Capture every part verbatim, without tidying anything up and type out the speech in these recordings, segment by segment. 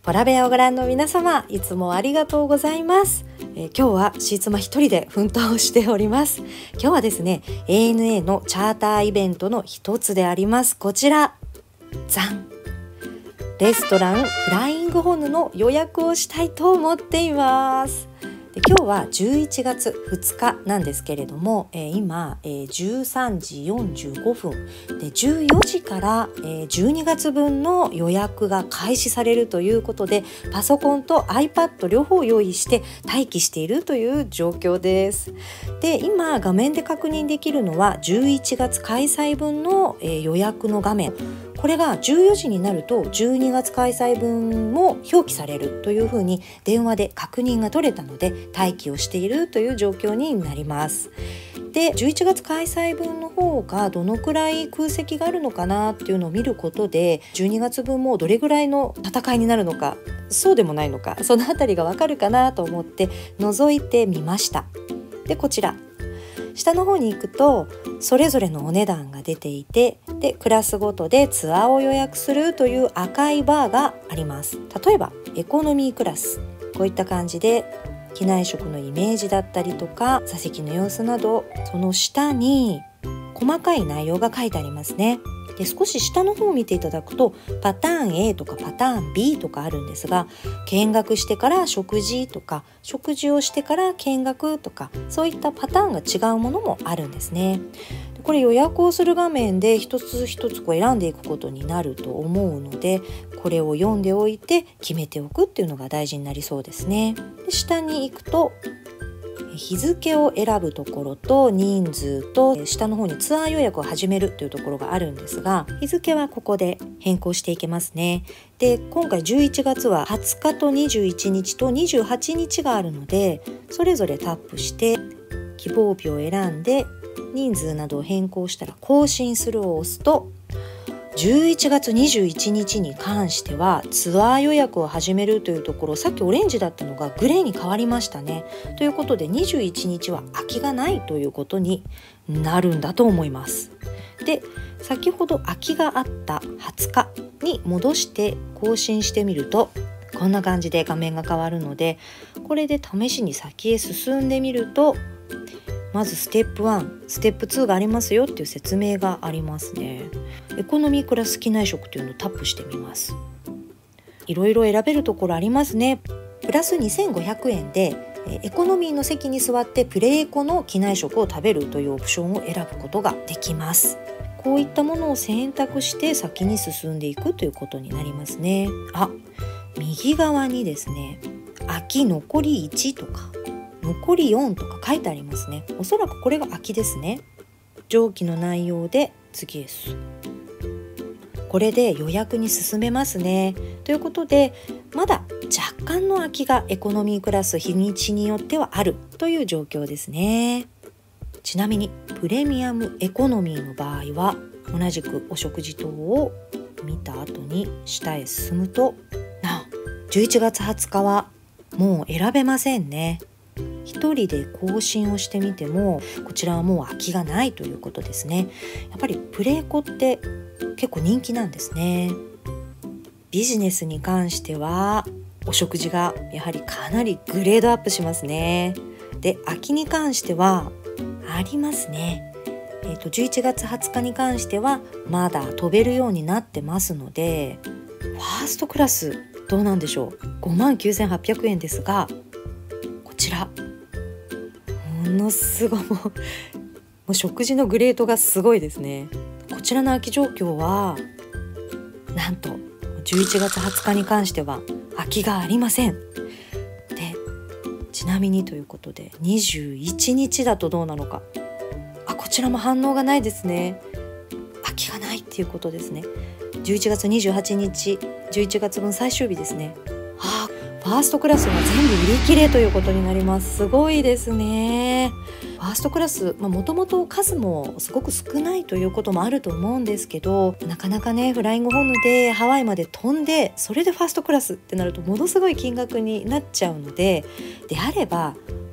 ポラベアをご覧の皆様、いつもありがとうございます。えー、今日はシーツマ一人で奮闘しております。今日はですね エーエヌエー のチャーターイベントの一つでありますこちら、ザンレストランフライングホヌの予約をしたいと思っています。で今日はじゅういちがつふつかなんですけれども、えー、今、えー、じゅうさんじよんじゅうごふんでじゅうよじから、えー、じゅうにがつぶんの予約が開始されるということで、パソコンと iPad 両方用意して待機しているという状況です。で今画面で確認できるのはじゅういちがつ開催分の、えー、予約の画面、これがじゅうよじになるとじゅうにがつ開催分も表記されるというふうに電話で確認が取れたので待機をしているという状況になります。でじゅういちがつ開催分の方がどのくらい空席があるのかなっていうのを見ることで、じゅうにがつぶんもどれぐらいの戦いになるのか、そうでもないのか、そのあたりがわかるかなと思って覗いてみました。でこちら下の方に行くとそれぞれのお値段が出ていて、でクラスごとでツアーを予約するという赤いバーがあります。例えばエコノミークラス、こういった感じで機内食のイメージだったりとか座席の様子など、その下に細かい内容が書いてありますね。で少し下の方を見ていただくとパターン エー とかパターン ビー とかあるんですが、見学してから食事とか食事をしてから見学とか、そういったパターンが違うものもあるんですね。これ予約をする画面で一つ一つこう選んでいくことになると思うので、これを読んでおいて決めておくっていうのが大事になりそうですね。で下に行くと日付を選ぶところと人数と下の方にツアー予約を始めるというところがあるんですが、日付はここで変更していけますね。で今回じゅういちがつははつかとにじゅういちにちとにじゅうはちにちがあるので、それぞれタップして希望日を選んで人数などを変更したら更新するを押すと、じゅういちがつにじゅういちにちに関してはツアー予約を始めるというところ、さっきオレンジだったのがグレーに変わりましたね。ということでにじゅういちにちは空きがないということになるんだと思います。で先ほど空きがあったはつかに戻して更新してみるとこんな感じで画面が変わるので、これで試しに先へ進んでみると、まずステップワン、ステップツーがありますよっていう説明がありますね。エコノミークラス機内食というのをタップしてみます。いろいろ選べるところありますね。プラスにせんごひゃくえんでエコノミーの席に座ってプレエコの機内食を食べるというオプションを選ぶことができます。こういったものを選択して先に進んでいくということになりますね。あ、右側にですね、空き残りいちとか残りよんとか書いてありますね。おそらくこれが空きですね。上記の内容で次へ進む。これで予約に進めますね。ということでまだ若干の空きがエコノミークラス日にちによってはあるという状況ですね。ちなみにプレミアムエコノミーの場合は同じくお食事等を見た後に下へ進むと、なおじゅういちがつはつかはもう選べませんね。一人で更新をしてみてもこちらはもう空きがないということですね。やっぱりプレエコって結構人気なんですね。ビジネスに関してはお食事がやはりかなりグレードアップしますね。で空きに関してはありますね。えーと、じゅういちがつはつかに関してはまだ飛べるようになってますので、ファーストクラスどうなんでしょう。ごまんきゅうせんはっぴゃくえんですが、こちらものすごいもう、もう食事のグレードがすごいですね。こちらの空き状況はなんとじゅういちがつはつかに関しては空きがありません。でちなみにということでにじゅういちにちだとどうなのか。あ、こちらも反応がないですね。空きがないっていうことですね。じゅういちがつにじゅうはちにち、じゅういちがつぶん最終日ですね。あ、ファーストクラスは全部売り切れということになります。すごいですね。ファーストクラス、もともと数もすごく少ないということもあると思うんですけど、なかなかねフライングホヌでハワイまで飛んでそれでファーストクラスってなるとものすごい金額になっちゃうので、であれば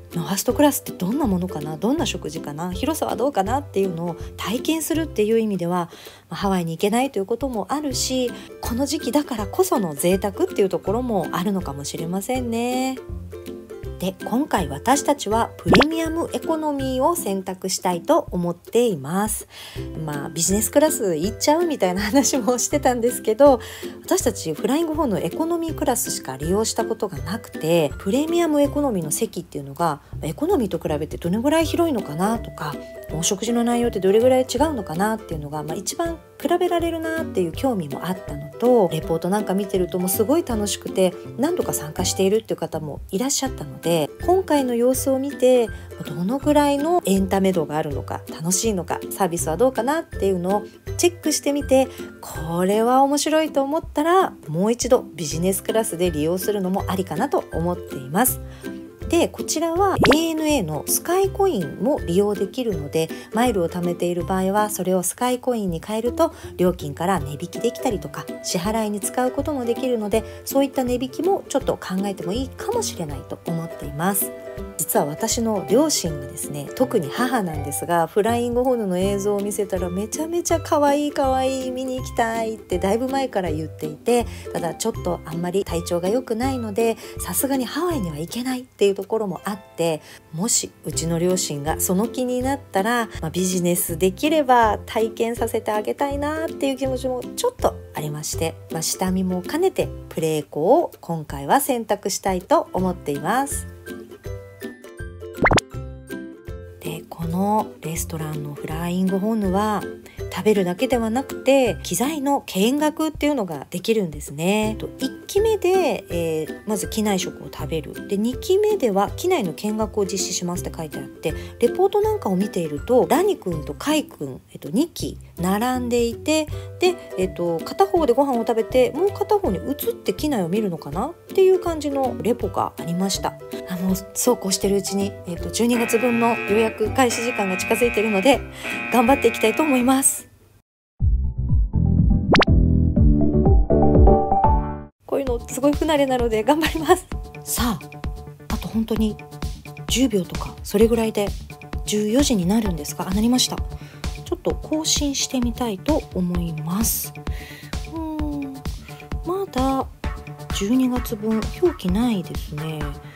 ファーストクラスってどんなものかな、どんな食事かな、広さはどうかなっていうのを体験するっていう意味では、まあ、ハワイに行けないということもあるし、この時期だからこその贅沢っていうところもあるのかもしれませんね。で、今回私たちはプレミアムエコノミーを選択したいと思っています。まあビジネスクラス行っちゃうみたいな話もしてたんですけど、私たちフライングフォーのエコノミークラスしか利用したことがなくて、プレミアムエコノミーの席っていうのがエコノミーと比べてどれぐらい広いのかなとか、お食事の内容ってどれぐらい違うのかなっていうのが、まあ、一番比べられるなっていう興味もあったのと、レポートなんか見てるともうすごい楽しくて何度か参加しているっていう方もいらっしゃったので、今回の様子を見てどのぐらいのエンタメ度があるのか、楽しいのか、サービスはどうかなっていうのをチェックしてみて、これは面白いと思ったらもう一度ビジネスクラスで利用するのもありかなと思っています。で、こちらは エーエヌエー のスカイコインも利用できるので、マイルを貯めている場合はそれをスカイコインに変えると料金から値引きできたりとか、支払いに使うこともできるので、そういった値引きもちょっと考えてもいいかもしれないと思っています。実は私の両親がですね、特に母なんですが、フライングホヌの映像を見せたらめちゃめちゃ可愛い可愛い見に行きたいってだいぶ前から言っていて、ただちょっとあんまり体調が良くないので、さすがにハワイには行けないっていうところもあって、もしうちの両親がその気になったら、まあ、ビジネスできれば体験させてあげたいなっていう気持ちもちょっとありまして、まあ、下見も兼ねてプレエコを今回は選択したいと思っています。で、このレストランのフライングホヌは食べるだけではなくて機材の見学っていうのができるんですね。いっきめで、えー、まず機内食を食べる。で、にきめでは機内の見学を実施しますって書いてあって、レポートなんかを見ているとラニ君とカイ君、えっと、にき並んでいて、で、えっと、片方でご飯を食べてもう片方に移って機内を見るのかなっていう感じのレポがありました。あのそうこうしてるうちに、えっと、じゅうにがつぶんの予約開始時間が近づいているので頑張っていきたいと思います。こういうのすごい不慣れなので頑張ります。さあ、あと本当にじゅうびょうとかそれぐらいでじゅうよじになるんですが、あ、なりました。ちょっと更新してみたいと思います。うーん、まだじゅうにがつぶん表記ないですね。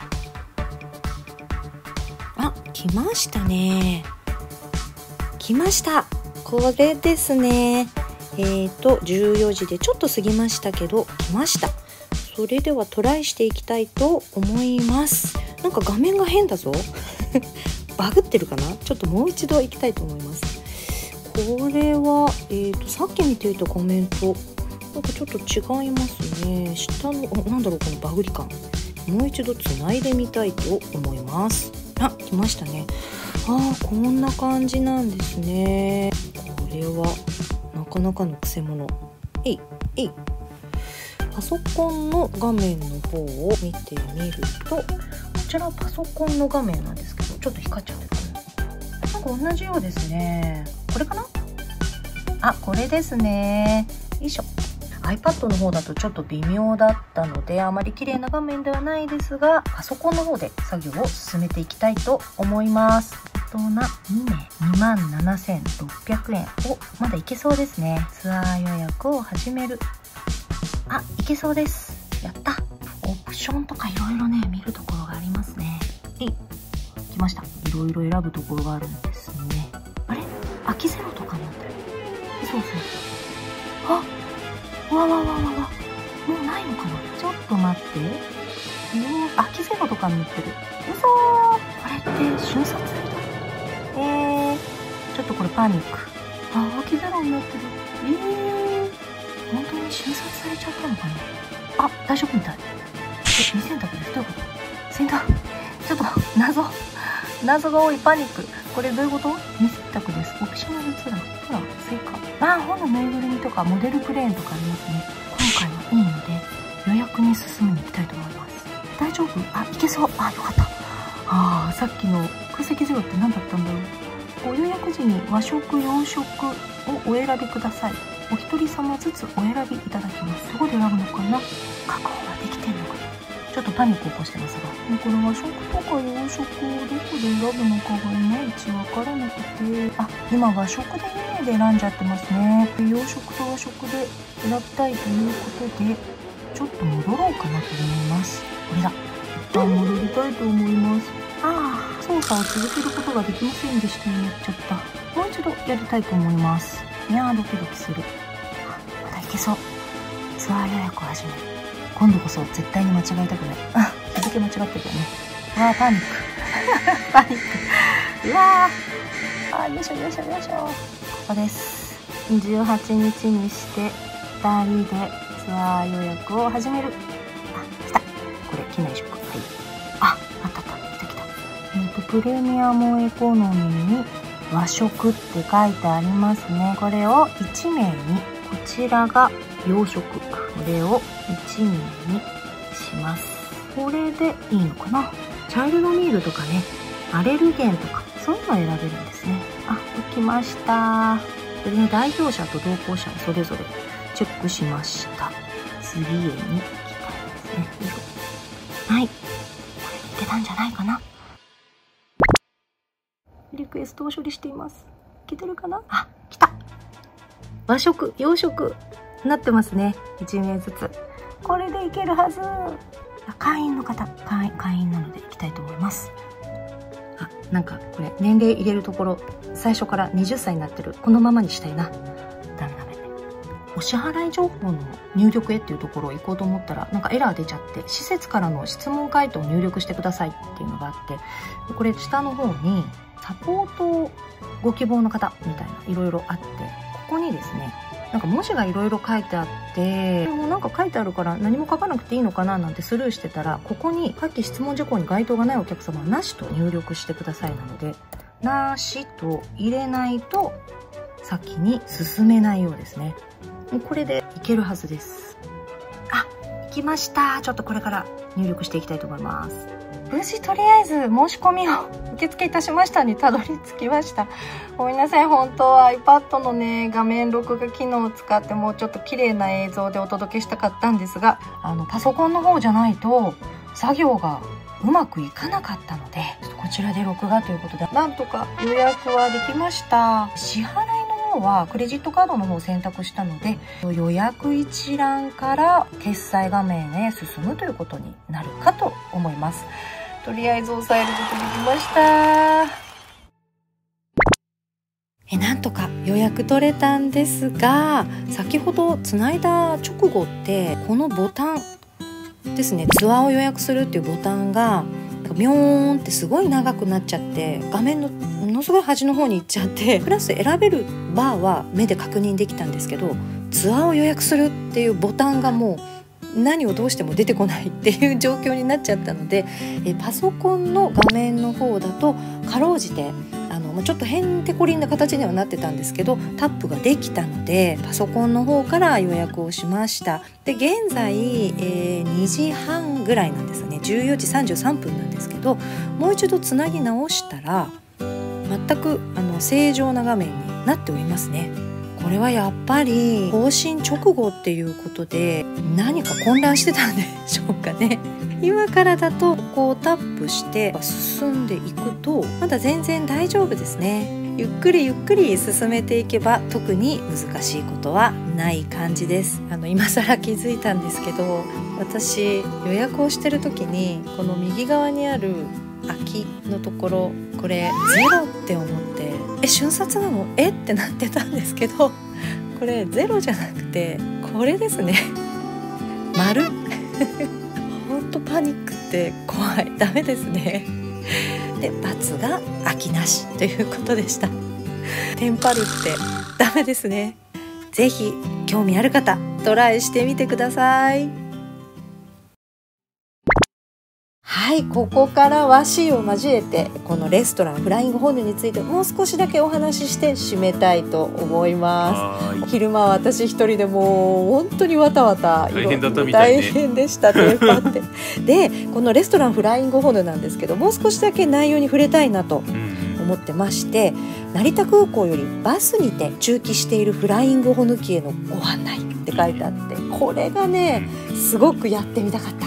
あ、来ましたね。来ました。これですね。えーとじゅうよじでちょっと過ぎましたけど来ました。それではトライしていきたいと思います。なんか画面が変だぞバグってるかな。ちょっともう一度いきたいと思います。これは、えーとさっき見ていた画面となんかちょっと違いますね。下のなんだろう、このバグり感。もう一度つないでみたいと思います。あ、来ましたね。あー、こんな感じなんですね。これはなかなかのくせ者。えいえい。パソコンの画面の方を見てみると、こちらパソコンの画面なんですけど、ちょっと光っちゃってる。なんか同じようですね。これかな。あ、これですね。よいしょ。 iPad の方だとちょっと微妙だったのであまり綺麗な画面ではないですが、パソコンの方で作業を進めていきたいと思います。大人にめいにまんななせんろっぴゃくえん。お、まだいけそうですね。ツアー予約を始める。あ、いけそうです。やった。オプションとかいろいろね見るところがありますね。えい、来ました。いろいろ選ぶところがあるんですね。あれ、空きゼロとかになってる。そうそう。あ、わわわわわ、もうないのかな。ちょっと待って。空きゼロとかになってる。うそー。これって瞬殺された。えー、ちょっとこれパニック。あ、空きゼロになってる。えー、本当に瞬殺されちゃったのかな。あ、大丈夫みたい。え、未選択です。どういうこと。選択。ちょっと謎謎が多い。パニック。これどういうこと。未選択です。オプショナルツアー。ほら、追加。あ、本のぬいぐるみとかモデルプレーンとかありますね。今回はいいので予約に進めに行きたいと思います。大丈夫。あ、いけそう。あ、よかった。あー、さっきの空席ゼロって何だったんだろう。ご予約時に和食洋食をお選びください。お一人様ずつお選びいただきます。どこで選ぶのかな。確保はできてんのかな。 ちょっとパニック起こしてますが、これ和食とか洋食をどこで選ぶのかがいまいちわからなくて、あ、今和食でに名で選んじゃってますね。洋食と和食で選びたいということで、ちょっと戻ろうかなと思います。これだ。一旦戻りたいと思います。ああ、操作を続けることができませんでしたよ。やっちゃった。もう一度やりたいと思います。いやー、ドキドキする。あ、まだいけそう。ツアー予約を始める。今度こそ絶対に間違えたくない。あ、日付間違ってるよね。うわー、パニック。パニック。うわー。あー、よいしょよいしょよいしょ。ここです。じゅうはちにちにしてふたりでツアー予約を始める。あ、来た。これ、機内食。はい。あ、あったあった。来た来た。えっと、プレミアムエコノミーに和食って書いてありますね。これをいちめいに、こちらが洋食。これをいちめいにします。これでいいのかな。チャイルドミールとかね、アレルゲンとか、そういうのを選べるんですね。あ、来ました。これね、代表者と同行者をそれぞれチェックしました。次へに行きたいですね。はい。これいけたんじゃないかな。リクエストを処理しています。いけてるかな。あ、来た。和食、洋食、なってますね。いちめいずつ。これでいけるはず。会員の方、会員、会員なので行きたいと思います。あ、なんかこれ年齢入れるところ、最初からはたちになってる。このままにしたいな。ダメダメ。お支払い情報の入力へっていうところ行こうと思ったら、なんかエラー出ちゃって、施設からの質問回答を入力してくださいっていうのがあって、これ下の方にサポートをご希望の方みたいないろいろあって、ここにですね、なんか文字がいろいろ書いてあって、もうなんか書いてあるから何も書かなくていいのかななんてスルーしてたら、ここに下記質問事項に該当がないお客様はなしと入力してくださいなので、なしと入れないと先に進めないようですね。これでいけるはずです。あ、行きました。ちょっとこれから入力していきたいと思います。無事とりあえず申し込みを受付いたしましたにたどり着きました。ごめんなさい。本当は iPad のね、画面録画機能を使ってもうちょっと綺麗な映像でお届けしたかったんですが、あの、パソコンの方じゃないと作業がうまくいかなかったので、ちょっとこちらで録画ということで、なんとか予約はできました。支払いの方はクレジットカードの方を選択したので、予約一覧から決済画面へ進むということになるかと思います。とりあえず押さえることできました。えなんとか予約取れたんですが、先ほどつないだ直後ってこのボタンですね、ツアーを予約するっていうボタンがビョーンってすごい長くなっちゃって、画面のものすごい端の方に行っちゃって、プラス選べるバーは目で確認できたんですけど、ツアーを予約するっていうボタンがもう何をどうしても出てこないっていう状況になっちゃったので、えパソコンの画面の方だとかろうじてあのちょっとへんてこりんな形にはなってたんですけど、タップができたのでパソコンの方から予約をしました。で現在、えー、にじはんぐらいなんですね。じゅうよじさんじゅうさんぷんなんですけど、もう一度つなぎ直したら全くあの正常な画面になっておりますね。これはやっぱり更新直後っていうことで何か混乱してたんでしょうかね。今からだとこうタップして進んでいくとまだ全然大丈夫ですね。ゆっくりゆっくり進めていけば特に難しいことはない感じです。あの今更気づいたんですけど、私予約をしてる時にこの右側にある空きのところ、これゼロって思ってえ瞬殺なのえってなってたんですけど、これゼロじゃなくてこれですね。丸ほんとパニックって怖い。ダメですね。で×が空きなしということでした。テンパるってダメですね。ぜひ興味ある方トライしてみてください。はい、ここからは シー を交えてこのレストランフライングホヌについてもう少しだけお話しして締めたいと思います。昼間は私一人でもう本当にわたわた大変だったみたいね。 大変でしたテンパってでこのレストランフライングホヌなんですけど、もう少しだけ内容に触れたいなと思ってまして、成田空港よりバスにて駐機しているフライングホヌ機へのご案内って書いてあって、これがねすごくやってみたかった。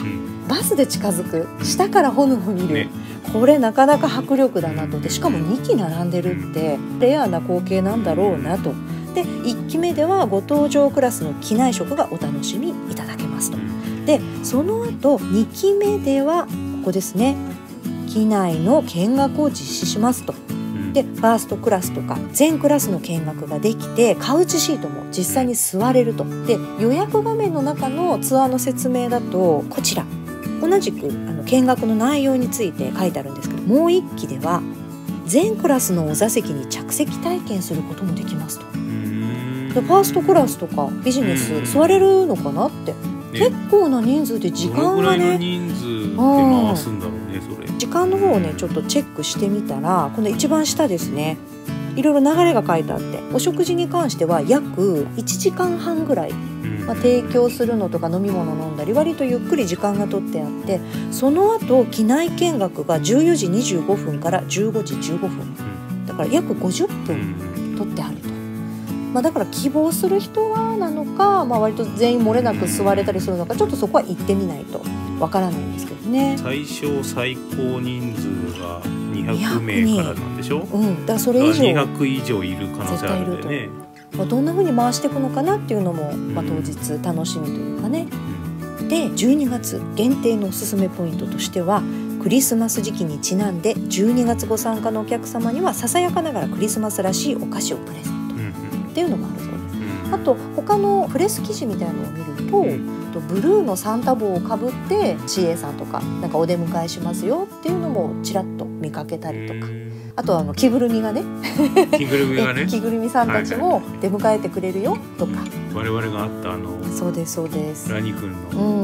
バスで近づく、下からホヌを見る、ね、これなかなか迫力だなと。でしかもにき並んでるってレアな光景なんだろうなと。でいっきめではご搭乗クラスの機内食がお楽しみいただけますと。でその後にきめではここですね、機内の見学を実施しますと。でファーストクラスとか全クラスの見学ができて、カウチシートも実際に座れると。で予約画面の中のツアーの説明だとこちら同じくあの見学の内容について書いてあるんですけど、もういっきでは全クラスのお座席に着席体験することもできますと。でファーストクラスとかビジネス座れるのかなって、ね、結構な人数で時間がね、どのぐらいの人数で回すんだろうね、それ。 時間の方をねちょっとチェックしてみたら、この一番下ですね、いろいろ流れが書いてあって、お食事に関しては約いちじかんはんぐらい、まあ、提供するのとか飲み物飲んだり割とゆっくり時間が取ってあって、その後機内見学がじゅうよじにじゅうごふんからじゅうごじじゅうごふんだから約ごじゅっぷん取ってあると。まあ、だから希望する人はなのか、まあ、割と全員漏れなく座れたりするのか、ちょっとそこは行ってみないとわからないんですけどね。 最小最高人数がにひゃくめいからなんでしょ。 うん、だからそれ以上にひゃくいじょういる可能性あるんでね。 まあ、どんな風に回していくのかなっていうのも、まあ、当日楽しみというかね、うん、でじゅうにがつ限定のおすすめポイントとしては、クリスマス時期にちなんでじゅうにがつご参加のお客様にはささやかながらクリスマスらしいお菓子をプレゼントっていうのもあるそうです。あと他のプレス記事みたいなのを見ると、うん、ブルーのサンタ帽をかぶって シーエー さんとかなんかお出迎えしますよっていうのもちらっと見かけたりとか、あとはあの着ぐるみがね着ぐるみがね着ぐるみさんたちも出迎えてくれるよとか、 我々があったあのそうですそうですラニ君の、 うん、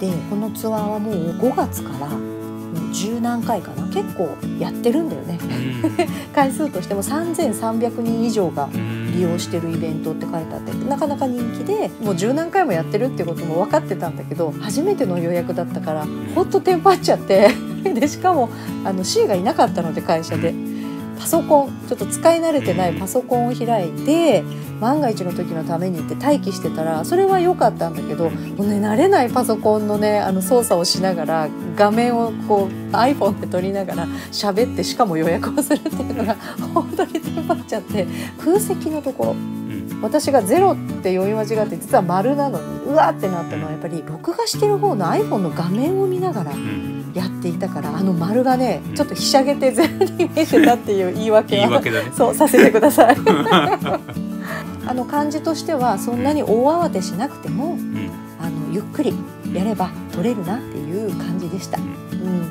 でこのツアーはもうごがつから十何回かな、結構やってるんだよね、うん、回数としてもさんぜんさんびゃくにん以上が利用してるイベントって書いてあって、なかなか人気で、もう十何回もやってるってことも分かってたんだけど、初めての予約だったからほんとテンパっちゃってでしかもあの C がいなかったので、会社でパソコンちょっと使い慣れてないパソコンを開いて万が一の時のためにって待機してたら、それは良かったんだけど、もうね慣れないパソコンのねあの操作をしながら画面をこう iPhone で撮りながら喋って、しかも予約をするっていうのが本当にテンパっちゃって、空席のところ私がゼロって読み間違って実は丸なのにうわってなったのは、やっぱり録画してる方の iPhone の画面を見ながらやっていたから、あの丸がねちょっとひしゃげてゼロに見えてたっていう言い訳は言い訳だね、 そうさせてくださいあの感じとしてはそんなに大慌てしなくても、うん、あのゆっくりやれば撮れるなっていう感じでした、うん、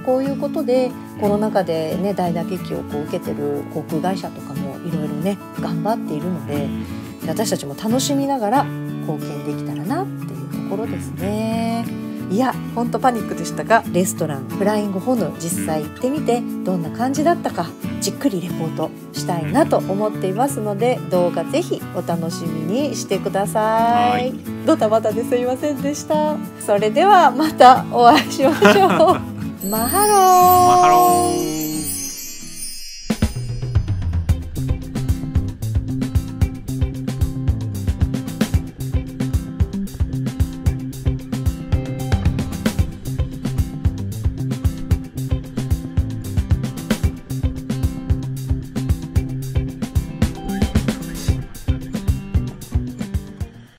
こういうことでコロナ禍でね大打撃をこう受けてる航空会社とかもいろいろね頑張っているので、私たちも楽しみながら貢献できたらなっていうところですね。いやほんとパニックでしたが、レストランフライングホヌ実際行ってみてどんな感じだったかじっくりレポートしたいなと思っていますので、動画ぜひお楽しみにしてください。ドタバタですいませんでした。それではまたお会いしましょうマハロー。 マハロー。